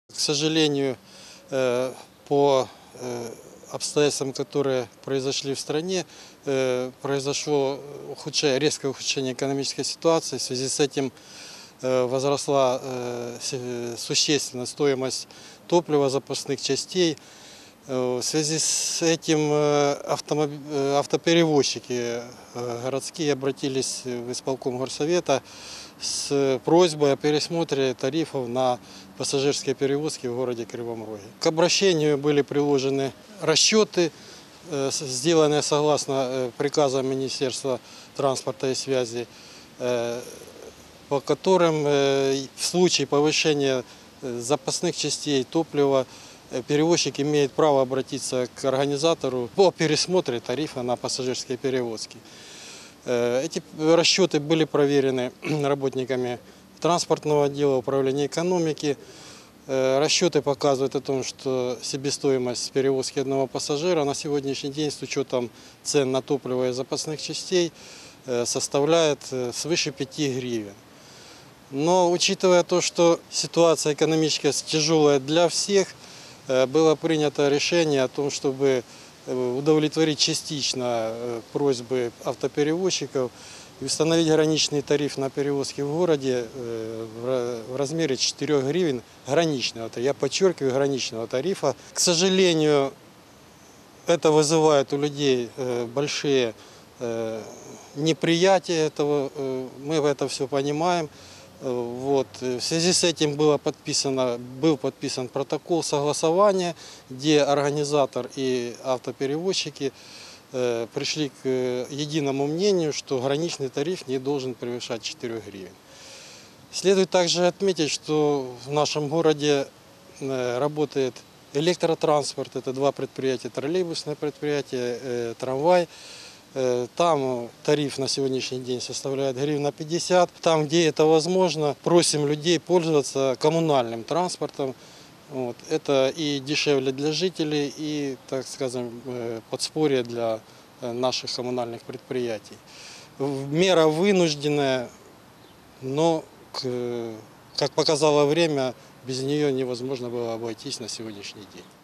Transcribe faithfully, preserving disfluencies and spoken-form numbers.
К сожалению, э, по э, обстоятельствам, которые произошли в стране, э, произошло ухудшение, резкое ухудшение экономической ситуации. В связи с этим э, возросла э, се- существенно стоимость топлива, запасных частей. Э, В связи с этим э, автомоб- э, автоперевозчики э, городские обратились в исполком горсовета с просьбой о пересмотре тарифов на пассажирские перевозки в городе Кривом Роге. К обращению были приложены расчеты, э, с- сделанные согласно э, приказам Министерства транспорта и связи, э, по которым э, в случае повышения э, запасных частей топлива э, перевозчик имеет право обратиться к организатору по пересмотру тарифа на пассажирские перевозки. Э, Эти расчеты были проверены работниками транспортного отдела управления экономики. Э, Расчеты показывают о том, что себестоимость перевозки одного пассажира на сегодняшний день с учетом цен на топливо и запасных частей э, составляет э, свыше пяти гривен. Но учитывая то, что ситуация экономическая тяжелая для всех, э, было принято решение о том, чтобы э, удовлетворить частично э, просьбы автоперевозчиков и установить граничный тариф на перевозки в городе э, в ра- в размере четырёх гривен граничного, я подчеркиваю, граничного тарифа. К сожалению, это вызывает у людей э, большие э, неприятия этого, э, мы это все понимаем. Э, Вот. э, В связи с этим было подписано, был подписан протокол согласования, где организатор и автоперевозчики э, пришли к э, единому мнению, что граничный тариф не должен превышать четыре гривен. Следует также отметить, что в нашем городе э, работает электротранспорт, это два предприятия, троллейбусное предприятие, э, трамвай. Э, Там тариф на сегодняшний день составляет гривна пятьдесят. Там, где это возможно, просим людей пользоваться коммунальным транспортом. Вот. Это и дешевле для жителей, и, так скажем, э, подспорье для э, наших коммунальных предприятий. В- Мера вынужденная, но, к- как показало время, без нее невозможно было обойтись на сегодняшний день.